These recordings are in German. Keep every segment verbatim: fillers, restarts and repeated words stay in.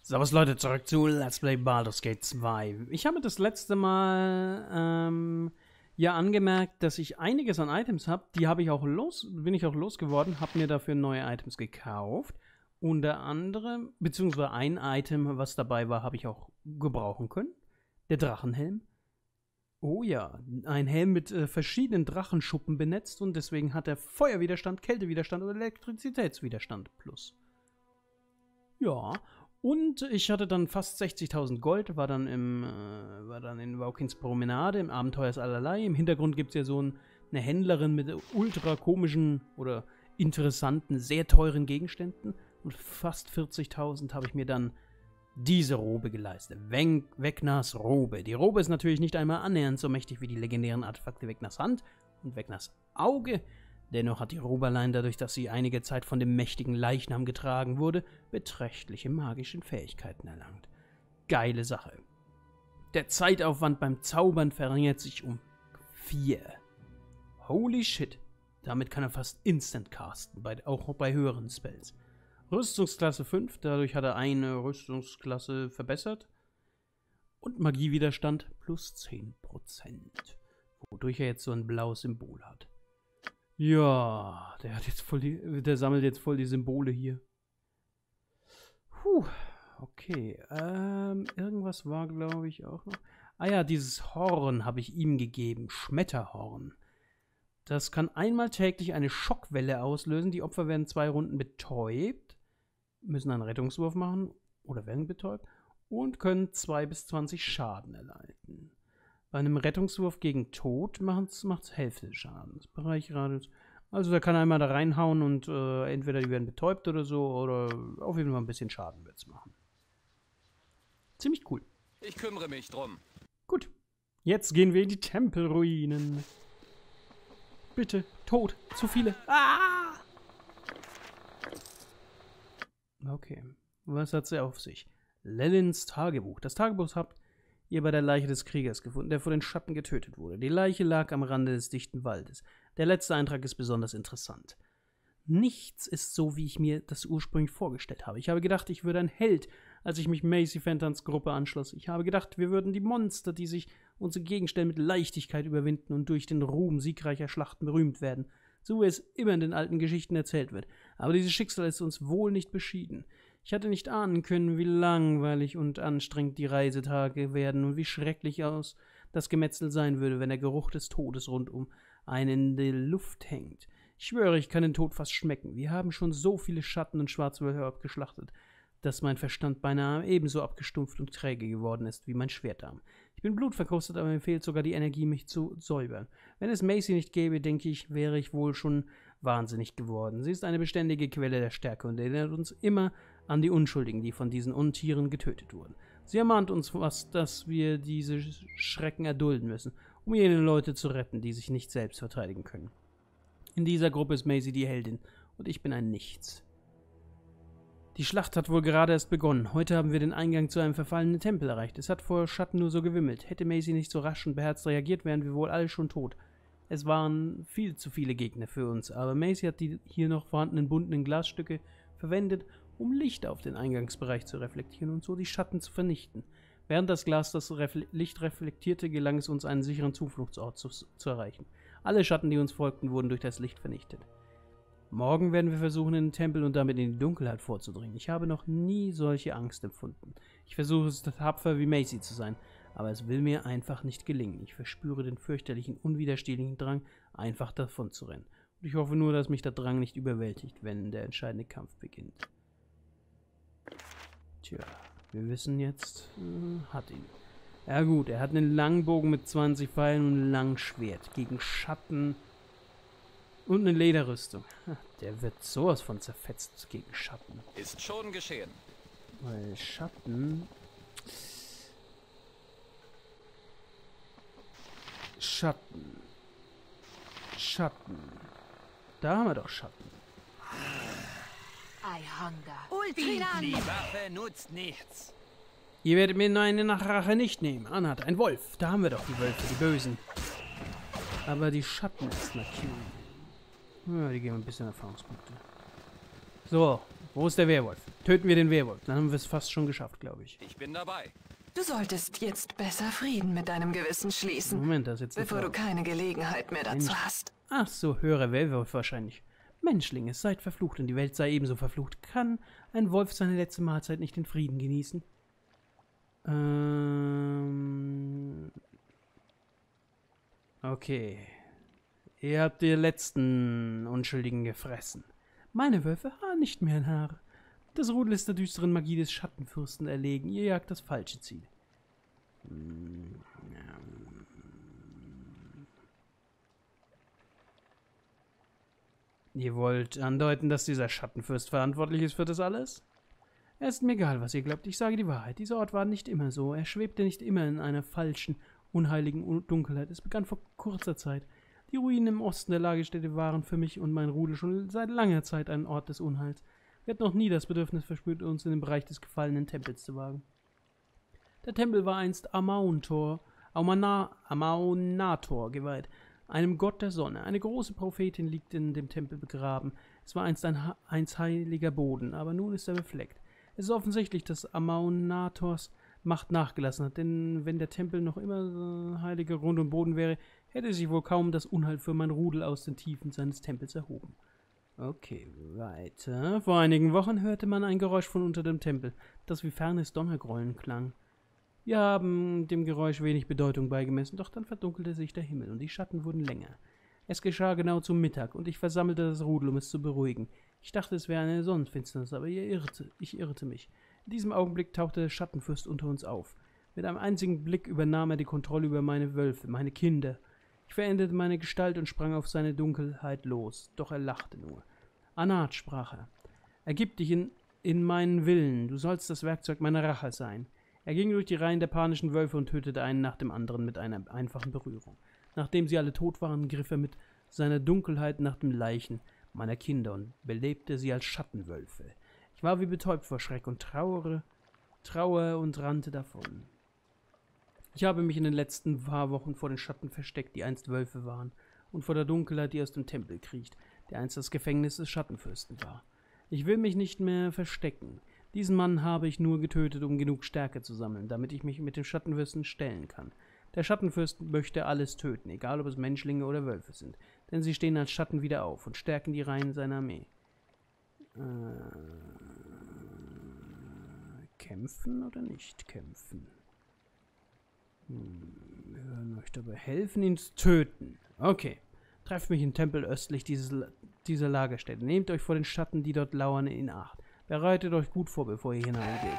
Servus Leute, zurück zu Let's Play Baldur's Gate zwei. Ich habe das letzte Mal ähm, ja angemerkt, dass ich einiges an Items habe. Die habe ich auch los, bin ich auch losgeworden, habe mir dafür neue Items gekauft. Unter anderem, beziehungsweise ein Item, was dabei war, habe ich auch gebrauchen können. Der Drachenhelm. Oh ja, ein Helm mit äh, verschiedenen Drachenschuppen benetzt und deswegen hat er Feuerwiderstand, Kältewiderstand oder Elektrizitätswiderstand plus. Ja. Und ich hatte dann fast sechzigtausend Gold, war dann, im, äh, war dann in Waukins Promenade, im Abenteuer ist allerlei. Im Hintergrund gibt es ja so ein, eine Händlerin mit ultra komischen oder interessanten, sehr teuren Gegenständen. Und fast vierzigtausend habe ich mir dann diese Robe geleistet. Wen Vecnas Robe. Die Robe ist natürlich nicht einmal annähernd so mächtig wie die legendären Artefakte Vecnas Hand und Vecnas Auge. Dennoch hat die Robe allein dadurch, dass sie einige Zeit von dem mächtigen Leichnam getragen wurde, beträchtliche magische Fähigkeiten erlangt. Geile Sache. Der Zeitaufwand beim Zaubern verringert sich um vier. Holy shit. Damit kann er fast instant casten, bei, auch bei höheren Spells. Rüstungsklasse fünf, dadurch hat er eine Rüstungsklasse verbessert. Und Magiewiderstand plus zehn Prozent. Wodurch er jetzt so ein blaues Symbol hat. Ja, der hat jetzt voll die, der sammelt jetzt voll die Symbole hier. Puh, okay. Ähm, irgendwas war, glaube ich, auch noch. Ah ja, dieses Horn habe ich ihm gegeben. Schmetterhorn. Das kann einmal täglich eine Schockwelle auslösen. Die Opfer werden zwei Runden betäubt, müssen einen Rettungswurf machen oder werden betäubt und können zwei bis zwanzig Schaden erleiden. Bei einem Rettungswurf gegen Tod macht es Hälfte des Schadens. Also da kann er einmal da reinhauen und äh, entweder die werden betäubt oder so, oder auf jeden Fall ein bisschen Schaden wird es machen. Ziemlich cool. Ich kümmere mich drum. Gut, jetzt gehen wir in die Tempelruinen. Bitte, Tod, zu viele. Ah! Okay, was hat sie auf sich? Lellins Tagebuch. Das Tagebuch habt ihr bei der Leiche des Kriegers gefunden, der vor den Schatten getötet wurde. Die Leiche lag am Rande des dichten Waldes. Der letzte Eintrag ist besonders interessant. Nichts ist so, wie ich mir das ursprünglich vorgestellt habe. Ich habe gedacht, ich würde ein Held, als ich mich Macy Fentons Gruppe anschloss. Ich habe gedacht, wir würden die Monster, die sich uns entgegenstellen, mit Leichtigkeit überwinden und durch den Ruhm siegreicher Schlachten berühmt werden, so wie es immer in den alten Geschichten erzählt wird. Aber dieses Schicksal ist uns wohl nicht beschieden. Ich hatte nicht ahnen können, wie langweilig und anstrengend die Reisetage werden und wie schrecklich aus das Gemetzel sein würde, wenn der Geruch des Todes rundum einen in der Luft hängt. Ich schwöre, ich kann den Tod fast schmecken. Wir haben schon so viele Schatten und Schwarzwölfe abgeschlachtet, dass mein Verstand beinahe ebenso abgestumpft und träge geworden ist wie mein Schwertarm. Ich bin blutverkrustet, aber mir fehlt sogar die Energie, mich zu säubern. Wenn es Macy nicht gäbe, denke ich, wäre ich wohl schon wahnsinnig geworden. Sie ist eine beständige Quelle der Stärke und erinnert uns immer an die Unschuldigen, die von diesen Untieren getötet wurden. Sie ermahnt uns fast, dass wir diese Schrecken erdulden müssen, um jene Leute zu retten, die sich nicht selbst verteidigen können. In dieser Gruppe ist Macy die Heldin und ich bin ein Nichts. Die Schlacht hat wohl gerade erst begonnen. Heute haben wir den Eingang zu einem verfallenen Tempel erreicht. Es hat vor Schatten nur so gewimmelt. Hätte Macy nicht so rasch und beherzt reagiert, wären wir wohl alle schon tot. Es waren viel zu viele Gegner für uns, aber Macy hat die hier noch vorhandenen bunten Glasstücke verwendet, um Licht auf den Eingangsbereich zu reflektieren und so die Schatten zu vernichten. Während das Glas das Refle- Licht reflektierte, gelang es uns, einen sicheren Zufluchtsort zu, zu erreichen. Alle Schatten, die uns folgten, wurden durch das Licht vernichtet. Morgen werden wir versuchen, in den Tempel und damit in die Dunkelheit vorzudringen. Ich habe noch nie solche Angst empfunden. Ich versuche es tapfer wie Macy zu sein, aber es will mir einfach nicht gelingen. Ich verspüre den fürchterlichen, unwiderstehlichen Drang, einfach davon zu rennen. Und ich hoffe nur, dass mich der Drang nicht überwältigt, wenn der entscheidende Kampf beginnt. Tja, wir wissen jetzt, äh, hat ihn. Ja gut, er hat einen Langbogen mit zwanzig Pfeilen und ein Langschwert gegen Schatten und eine Lederrüstung. Der wird sowas von zerfetzt gegen Schatten. Ist schon geschehen. Weil Schatten... Schatten. Schatten. Da haben wir doch Schatten. I hunger. Ultrinan! Die Waffe nutzt nichts. Ihr werdet mir eine nach Rache nicht nehmen. Anhat, ein Wolf. Da haben wir doch die Wölfe, die Bösen. Aber die Schatten ist markiert. Ja, die geben ein bisschen Erfahrungspunkte. So, wo ist der Werwolf? Töten wir den Werwolf. Dann haben wir es fast schon geschafft, glaube ich. Ich bin dabei. Du solltest jetzt besser Frieden mit deinem Gewissen schließen, Moment, das ist jetzt eine bevor du Frau. keine Gelegenheit mehr dazu Mensch. hast. Ach so, höhere Werwolf wahrscheinlich. Menschlinge, seid verflucht und die Welt sei ebenso verflucht. Kann ein Wolf seine letzte Mahlzeit nicht in Frieden genießen? Ähm... Okay. Ihr habt die letzten Unschuldigen gefressen. Meine Wölfe haben nicht mehr ein Haar. Das Rudel ist der düsteren Magie des Schattenfürsten erlegen. Ihr jagt das falsche Ziel. Hm, ja. Ihr wollt andeuten, dass dieser Schattenfürst verantwortlich ist für das alles? Es ist mir egal, was ihr glaubt. Ich sage die Wahrheit. Dieser Ort war nicht immer so. Er schwebte nicht immer in einer falschen, unheiligen Dunkelheit. Es begann vor kurzer Zeit. Die Ruinen im Osten der Lagerstätte waren für mich und mein Rudel schon seit langer Zeit ein Ort des Unheils. Wir hatten noch nie das Bedürfnis verspürt, uns in den Bereich des gefallenen Tempels zu wagen. Der Tempel war einst Amauntor, Aumana, Amaunator geweiht, einem Gott der Sonne. Eine große Prophetin liegt in dem Tempel begraben. Es war einst ein, einst heiliger Boden, aber nun ist er befleckt. Es ist offensichtlich, dass Amaunators Macht nachgelassen hat, denn wenn der Tempel noch immer äh, heiliger Grund und Boden wäre, hätte sich wohl kaum das Unheil für mein Rudel aus den Tiefen seines Tempels erhoben. Okay, weiter. Vor einigen Wochen hörte man ein Geräusch von unter dem Tempel, das wie fernes Donnergrollen klang. Wir haben dem Geräusch wenig Bedeutung beigemessen, doch dann verdunkelte sich der Himmel und die Schatten wurden länger. Es geschah genau zum Mittag und ich versammelte das Rudel, um es zu beruhigen. Ich dachte, es wäre eine Sonnenfinsternis, aber ich irrte, ich irrte mich. In diesem Augenblick tauchte der Schattenfürst unter uns auf. Mit einem einzigen Blick übernahm er die Kontrolle über meine Wölfe, meine Kinder. Ich veränderte meine Gestalt und sprang auf seine Dunkelheit los, doch er lachte nur. Anat, sprach er, ergib dich in, in meinen Willen, du sollst das Werkzeug meiner Rache sein. Er ging durch die Reihen der panischen Wölfe und tötete einen nach dem anderen mit einer einfachen Berührung. Nachdem sie alle tot waren, griff er mit seiner Dunkelheit nach den Leichen meiner Kinder und belebte sie als Schattenwölfe. Ich war wie betäubt vor Schreck und trauere, trauer und rannte davon. Ich habe mich in den letzten paar Wochen vor den Schatten versteckt, die einst Wölfe waren, und vor der Dunkelheit, die aus dem Tempel kriecht, der einst das Gefängnis des Schattenfürsten war. Ich will mich nicht mehr verstecken. Diesen Mann habe ich nur getötet, um genug Stärke zu sammeln, damit ich mich mit dem Schattenfürsten stellen kann. Der Schattenfürst möchte alles töten, egal ob es Menschlinge oder Wölfe sind, denn sie stehen als Schatten wieder auf und stärken die Reihen seiner Armee. Äh, kämpfen oder nicht kämpfen? Hm, wir werden euch dabei helfen, ihn zu töten. Okay. Trefft mich im Tempel östlich dieses, dieser Lagerstätte. Nehmt euch vor den Schatten, die dort lauern, in Acht. Bereitet euch gut vor, bevor ihr hineingeht.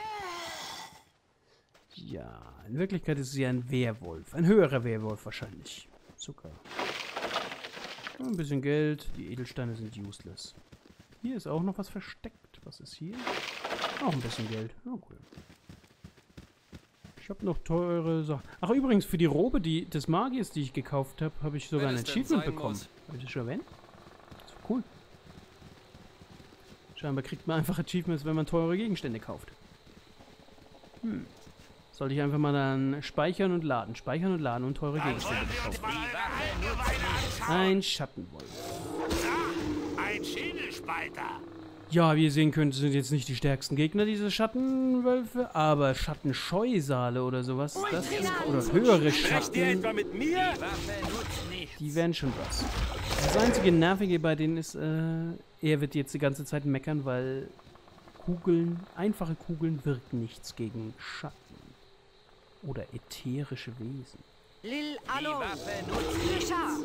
Ja, in Wirklichkeit ist sie ein Werwolf. Ein höherer Werwolf wahrscheinlich. Zucker. Ein bisschen Geld. Die Edelsteine sind useless. Hier ist auch noch was versteckt. Was ist hier? Auch ein bisschen Geld. Oh, cool. Ich habe noch teure Sachen. Ach, übrigens, für die Robe die, des Magiers, die ich gekauft habe, habe ich sogar Wenn ein es denn Achievement sein bekommen. muss. Habe ich das schon erwähnt? Das ist cool. Scheinbar kriegt man einfach Achievements, wenn man teure Gegenstände kauft. Hm. Sollte ich einfach mal dann speichern und laden. Speichern und laden und teure Gegenstände kaufen. Ein Schattenwolf. Ein Schädelspalter. Ja, wie ihr sehen könnt, sind jetzt nicht die stärksten Gegner, diese Schattenwölfe, aber Schattenscheusale oder sowas, das ist, oder höhere Recht ihr Schatten, etwa mit mir? Waffe nutzt nichts. die wären schon was. Das einzige Nervige bei denen ist, äh, er wird jetzt die ganze Zeit meckern, weil Kugeln, einfache Kugeln wirken nichts gegen Schatten oder ätherische Wesen. Lil Die Allo. Waffe nutzt nichts. Risha.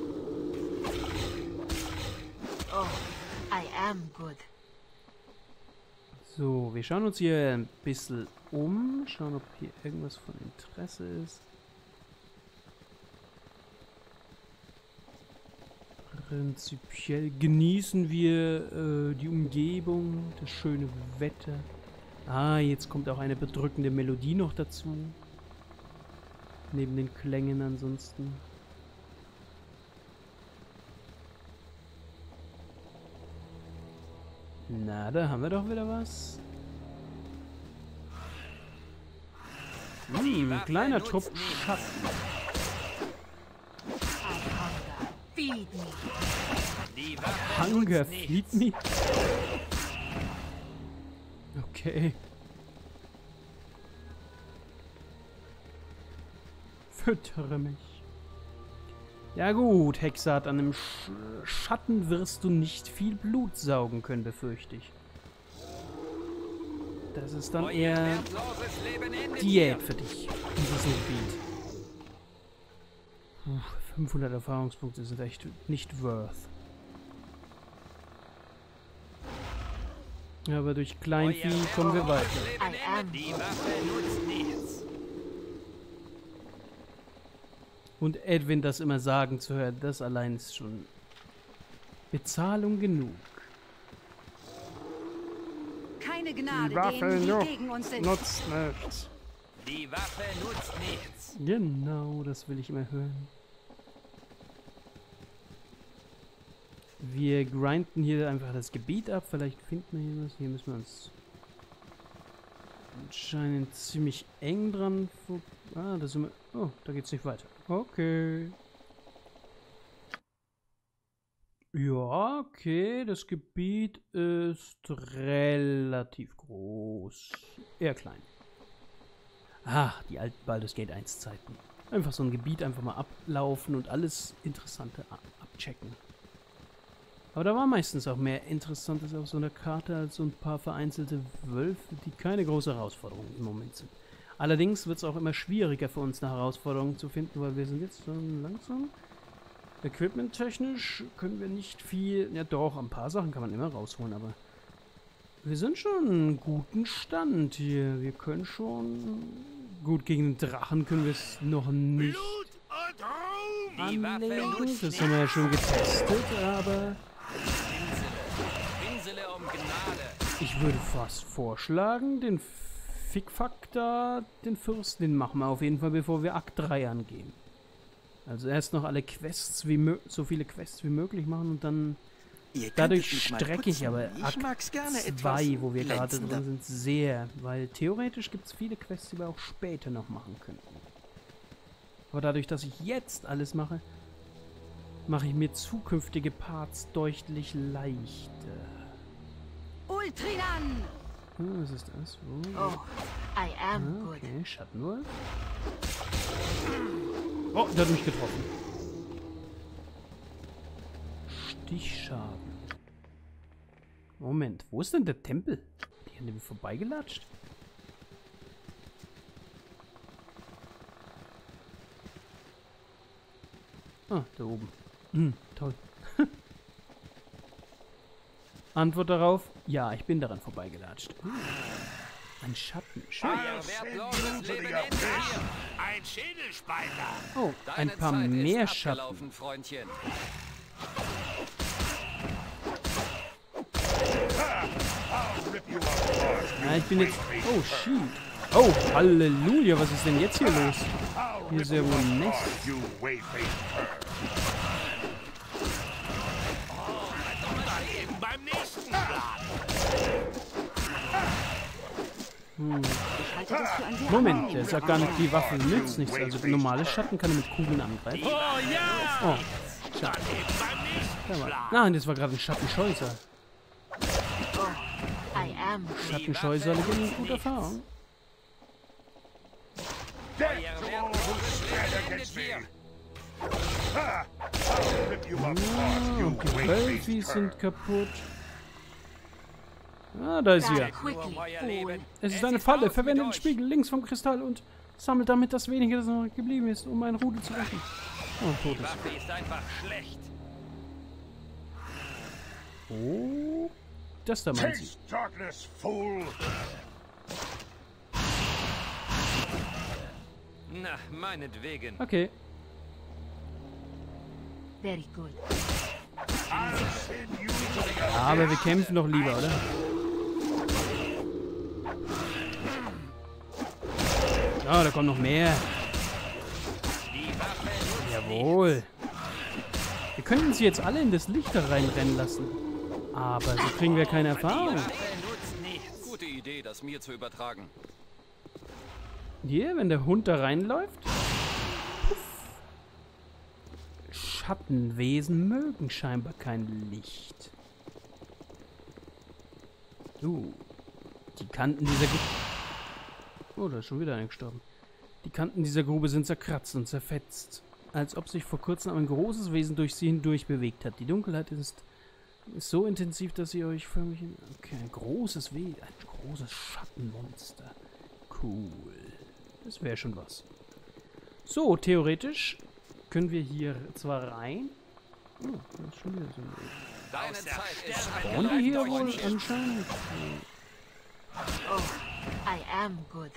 Oh, I am good. So, wir schauen uns hier ein bisschen um, schauen, ob hier irgendwas von Interesse ist. Prinzipiell genießen wir äh, die Umgebung, das schöne Wetter. Ah, jetzt kommt auch eine bedrückende Melodie noch dazu. Neben den Klängen ansonsten. Na, da haben wir doch wieder was. Hm, ein kleiner Trupp Schatten. Feed me. Die Waffe Hunger nutzt feed nichts. me? Okay. Füttere mich. Ja gut, Hexat, an einem Sch Schatten wirst du nicht viel Blut saugen können, befürchte ich. Das ist dann eher Diät für dich in diesem Gebiet. Puh, fünfhundert Erfahrungspunkte sind echt nicht worth. Aber durch Kleinvieh kommen wir weiter. Die Waffe nutzt nichts. Und Edwin das immer sagen zu hören, das allein ist schon Bezahlung genug. Keine Gnade Die Waffe denen, die noch gegen uns sind. nutzt nichts. Die Waffe nutzt nichts. Genau, das will ich immer hören. Wir grinden hier einfach das Gebiet ab. Vielleicht finden wir hier was. Hier müssen wir uns anscheinend ziemlich eng dran. Ah, da sind wir. Oh, da geht's nicht weiter. Okay. Ja, okay. Das Gebiet ist relativ groß. Eher klein. Ah, die alten Baldur's Gate eins Zeiten. Einfach so ein Gebiet einfach mal ablaufen und alles Interessante abchecken. Aber da war meistens auch mehr Interessantes auf so einer Karte als so ein paar vereinzelte Wölfe, die keine große Herausforderung im Moment sind. Allerdings wird es auch immer schwieriger für uns, eine Herausforderung zu finden, weil wir sind jetzt so langsam. Equipment-technisch können wir nicht viel. Ja doch, ein paar Sachen kann man immer rausholen, aber wir sind schon einen guten Stand hier. Wir können schon. Gut, gegen den Drachen können wir es noch nicht Blut und Ruhm! anlegen. Das haben wir ja schon getestet, aber Pinsele um Gnade. ich würde fast vorschlagen, den Fickfuck da, den Fürsten, den machen wir auf jeden Fall, bevor wir Akt drei angehen. Also erst noch alle Quests, wie mö so viele Quests wie möglich machen und dann Ihr dadurch könntet mich mal strecke ich putzen. aber Ich Akt mag's gerne zwei, etwas wo wir gerade glänzender. drin sind, sehr, weil theoretisch gibt es viele Quests, die wir auch später noch machen könnten. Aber dadurch, dass ich jetzt alles mache, mache ich mir zukünftige Parts deutlich leichter. Ultrinan! Hm, was ist das? Wo? Oh, I am good. Okay, Schattenwolf. Oh, der hat mich getroffen. Stichschaden. Moment, wo ist denn der Tempel? Die haben nämlich vorbeigelatscht. Ah, da oben. Hm, toll. Antwort darauf, ja, ich bin daran vorbeigelatscht. Hm. Ein Schatten. Schön. Euer wertloses Leben endet hier. Ein Schädelspalter! Oh, ein Deine paar Zeit mehr ist Schatten. abgelaufen, Freundchen. Ja, ich bin jetzt... Oh, shit. Oh, Halleluja, was ist denn jetzt hier los? Hier ist ja wohl ein Nest. You wayfaced Eben beim nächsten Plan! Ich halte das für ein sehr Moment, der sagt gar nicht, die Waffe nützt nichts. Also normale Schatten kann er mit Kugeln angreifen. Oh ja! Oh, Dann eben beim nächsten da war... Plan! Nein, das war gerade ein Schattenscheußer. I am. Schattenscheußer geben gute Erfahrung. Euer wertloses Leben endet hier. Rip you up, Ah, boss, you und die wayfaced Wölfis cur. sind kaputt. Ah, da ist sie ja. Nur um Quickly. euer Leben. Es ist Es eine ist Falle. aus Verwende mit den euch. Spiegel links vom Kristall und sammelt damit das wenige, das noch geblieben ist, um ein Rudel zu retten. Oh, tot Die ist. Waffe ist einfach schlecht. Oh, das da meint sie. Taste darkness, fool! Na, meinetwegen. Okay. Very good. I'll send you to the Aber wir kämpfen doch lieber, oder? Ah, da kommt noch mehr. Die Waffe nutzt Jawohl. Wir könnten sie jetzt alle in das Licht da reinrennen lassen. Aber so kriegen wir keine Erfahrung. Die Waffe nutzt nichts. Gute Idee, das mir zu übertragen. Hier, wenn der Hund da reinläuft. Puff. Schattenwesen mögen scheinbar kein Licht. Uh, die Kanten dieser Grube... Oh, da ist schon wieder einer gestorben. Die Kanten dieser Grube sind zerkratzt und zerfetzt. Als ob sich vor kurzem ein großes Wesen durch sie hindurch bewegt hat. Die Dunkelheit ist, ist so intensiv, dass sie euch förmlich... Okay, ein großes Wesen. Ein großes Schattenmonster. Cool. Das wäre schon was. So, theoretisch können wir hier zwar rein... Oh, das ist schon wieder so ein... Deine Zeit ist Spawnen die hier wohl anscheinend? Oh, I am good.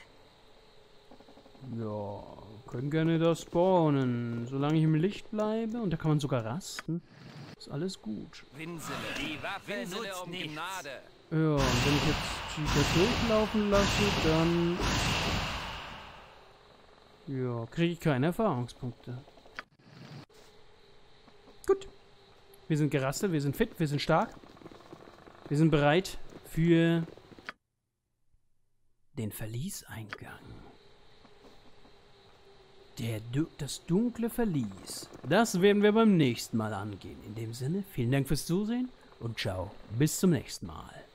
Ja, können gerne da spawnen. Solange ich im Licht bleibe und da kann man sogar rasten, ist alles gut. Winsele. Die Waffe Winsele nutzt um nichts. Gnade. Ja, und wenn ich jetzt Chica durchlaufen lasse, dann... Ja, kriege ich keine Erfahrungspunkte. Gut. Wir sind gerastet, wir sind fit, wir sind stark. Wir sind bereit für den Verlieseingang. Der du das dunkle Verlies. Das werden wir beim nächsten Mal angehen. In dem Sinne, vielen Dank fürs Zusehen und ciao, bis zum nächsten Mal.